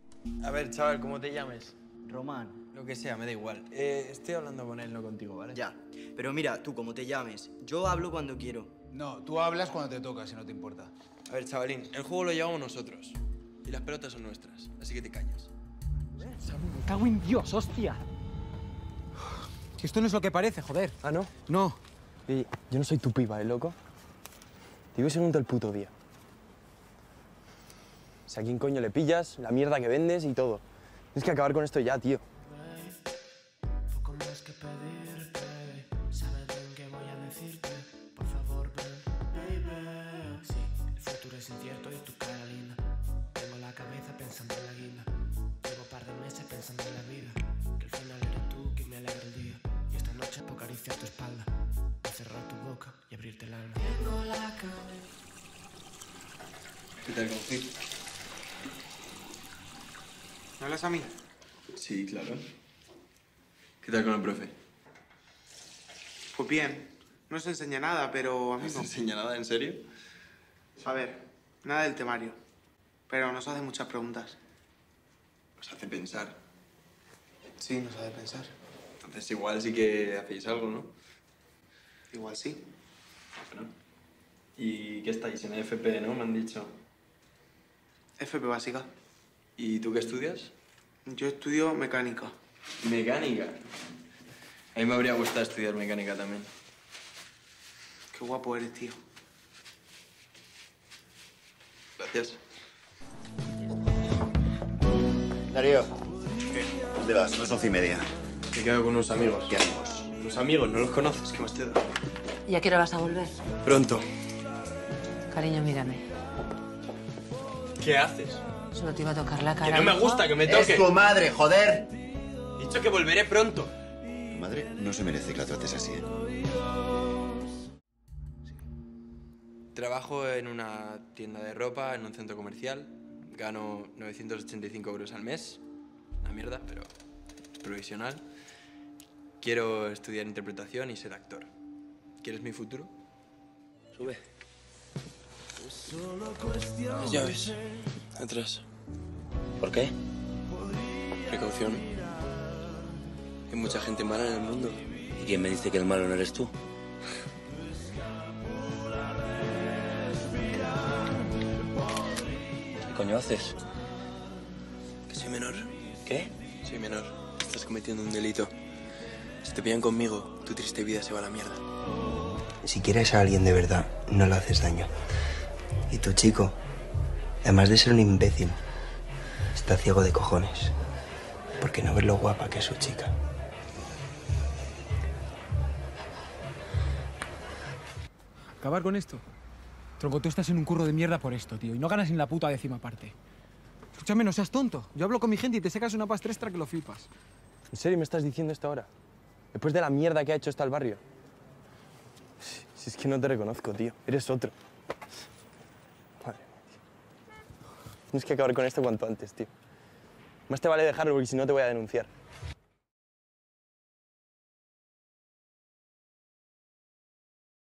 A ver, chaval, ¿cómo te llames? Román. Lo que sea, me da igual. Estoy hablando con él, no contigo, ¿vale? Ya. Pero mira, tú como te llames, yo hablo cuando quiero. No, tú hablas cuando te toca, si no te importa. A ver, chavalín, el juego lo llevamos nosotros. Y las pelotas son nuestras, así que te callas. Me cago en Dios, hostia. Que esto no es lo que parece, joder. ¿Ah, no? No. Oye, yo no soy tu piba, ¿eh, loco? Te digo segundo el puto día. O sea, ¿a quién coño le pillas? La mierda que vendes y todo. Tienes que acabar con esto ya, tío. Poco más que pedirte, sabes bien qué voy a decirte. Por favor, ven, baby. Sí, el futuro es incierto y tu cara linda. Tengo la cabeza pensando en la guinda. Llevo un par de meses pensando en la vida. Que al final eres tú quien me alegra el día. Y esta noche puedo acariciar tu espalda, cerrar tu boca y abrirte el alma. Tengo la cabeza. ¿Qué tal, Confi? ¿Me hablas a mí? Sí, claro. ¿Qué tal con el profe? Pues bien. No se enseña nada, pero a mí ¿No se no. enseña nada, en serio? A ver, nada del temario. Pero nos hace muchas preguntas. Os hace pensar. Sí, nos hace pensar. Entonces igual sí que hacéis algo, ¿no? Igual sí. Bueno. ¿Y qué estáis? En FP, ¿no? Me han dicho. FP básica. ¿Y tú qué estudias? Yo estudio mecánica. Mecánica. A mí me habría gustado estudiar mecánica también. Qué guapo eres, tío. Gracias. Darío. ¿Qué? ¿Dónde vas? Son las 11:30. Me quedo con unos amigos. ¿Qué amigos? Unos amigos, ¿no los conoces? ¿Qué más te da? ¿Y a qué hora vas a volver? Pronto. Cariño, mírame. ¿Qué haces? Solo te iba a tocar la cara. Que no me hijo. gusta que me toque. ¡Es tu madre, joder! He dicho que volveré pronto. Tu madre no se merece que la trates así, ¿eh? Trabajo en una tienda de ropa, en un centro comercial. Gano 985 euros al mes. Una mierda, pero es provisional. Quiero estudiar interpretación y ser actor. ¿Quieres mi futuro? Sube. Las llaves. Atrás. ¿Por qué? Precaución. Hay mucha gente mala en el mundo. ¿Y quién me dice que el malo no eres tú? ¿Qué coño haces? Que soy menor. ¿Qué? Soy menor. Estás cometiendo un delito. Si te pillan conmigo, tu triste vida se va a la mierda. Si quieres a alguien de verdad, no le haces daño. Y tu chico, además de ser un imbécil, está ciego de cojones. Porque no ves lo guapa que es su chica. Acabar con esto. Tronco, tú estás en un curro de mierda por esto, tío. Y no ganas ni la puta décima parte. Escúchame, no seas tonto. Yo hablo con mi gente y te sacas una pasta extra que lo flipas. ¿En serio me estás diciendo esto ahora? Después de la mierda que ha hecho hasta el barrio. Si es que no te reconozco, tío. Eres otro. Madre mía, tío. Tienes que acabar con esto cuanto antes, tío. Más te vale dejarlo porque si no te voy a denunciar.